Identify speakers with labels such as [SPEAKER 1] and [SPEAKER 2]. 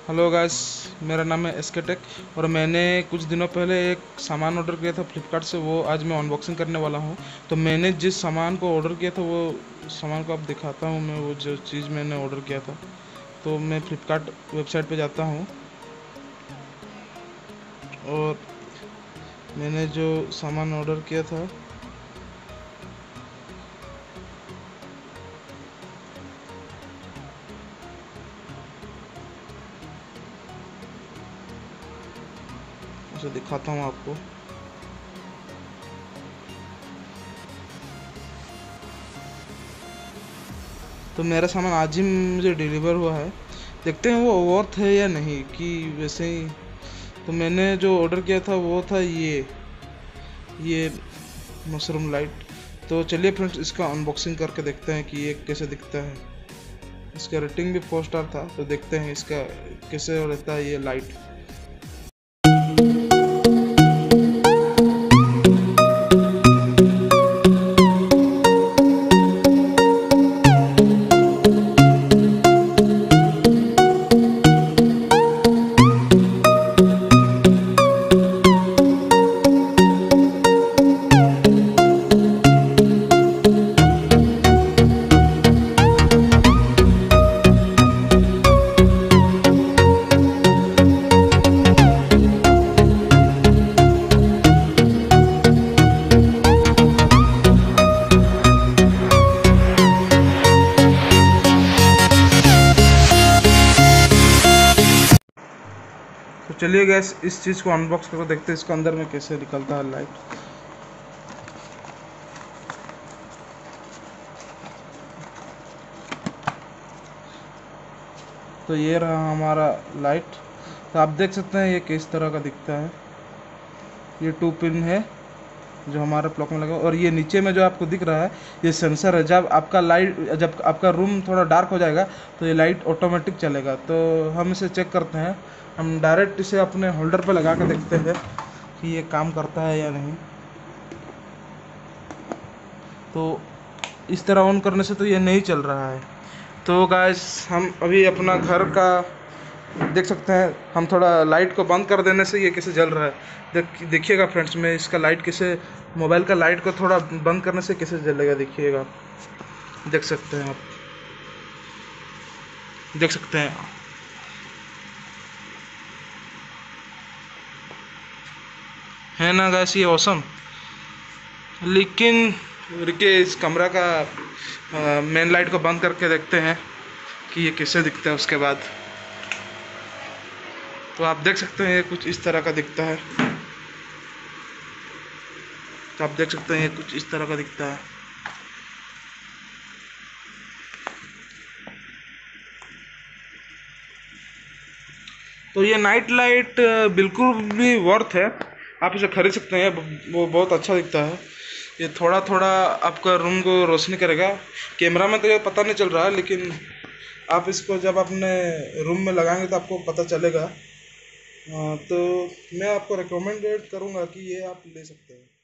[SPEAKER 1] Hello guys, मेरा नाम है एस के टेक और मैंने कुछ दिनों पहले एक सामान ऑर्डर किया था फ्लिपकार्ट से। वो आज मैं अनबॉक्सिंग करने वाला हूँ। तो मैंने जिस सामान को ऑर्डर किया था वो सामान को आप दिखाता हूँ मैं, वो जो चीज़ मैंने ऑर्डर किया था। तो मैं फ्लिपकार्ट वेबसाइट पे जाता हूँ और मैंने जो सामान ऑर्डर किया था उसे दिखाता हूँ आपको। तो मेरा सामान आज ही मुझे डिलीवर हुआ है। देखते हैं वो वर्थ है या नहीं, कि वैसे ही। तो मैंने जो ऑर्डर किया था वो था ये मशरूम लाइट। तो चलिए फ्रेंड्स, इसका अनबॉक्सिंग करके देखते हैं कि ये कैसे दिखता है। इसका रेटिंग भी 4 स्टार था, तो देखते हैं इसका कैसे रहता है ये लाइट। तो चलिए गैस, इस चीज़ को अनबॉक्स करके देखते हैं इसके अंदर में कैसे निकलता है लाइट। तो ये रहा हमारा लाइट। तो आप देख सकते हैं ये किस तरह का दिखता है। ये 2 पिन है जो हमारे प्लग में लगा, और ये नीचे में जो आपको दिख रहा है ये सेंसर है। जब आपका रूम थोड़ा डार्क हो जाएगा तो ये लाइट ऑटोमेटिक चलेगा। तो हम इसे चेक करते हैं। हम डायरेक्ट इसे अपने होल्डर पे लगा के देखते हैं कि ये काम करता है या नहीं। तो इस तरह ऑन करने से तो ये नहीं चल रहा है। तो गाइस, हम अभी अपना घर का देख सकते हैं। हम थोड़ा लाइट को बंद कर देने से ये कैसे जल रहा है। देखिएगा फ्रेंड्स, मैं इसका लाइट कैसे, मोबाइल का लाइट को थोड़ा बंद करने से कैसे जलेगा, देखिएगा। देख सकते हैं आप, देख सकते हैं। है ना गाइस, ये ऑसम। लेकिन रुकिए, इस कमरा का मेन लाइट को बंद करके देखते हैं कि ये कैसे दिखता है उसके बाद। तो आप देख सकते हैं ये कुछ इस तरह का दिखता है। तो आप देख सकते हैं ये कुछ इस तरह का दिखता है। तो ये नाइट लाइट बिल्कुल भी वर्थ है। आप इसे खरीद सकते हैं, वो बहुत अच्छा दिखता है। ये थोड़ा थोड़ा आपका रूम को रोशनी करेगा। कैमरा में तो ये पता नहीं चल रहा है, लेकिन आप इसको जब अपने रूम में लगाएंगे तो आपको पता चलेगा। तो मैं आपको रिकमेंडेड करूँगा कि ये आप ले सकते हैं।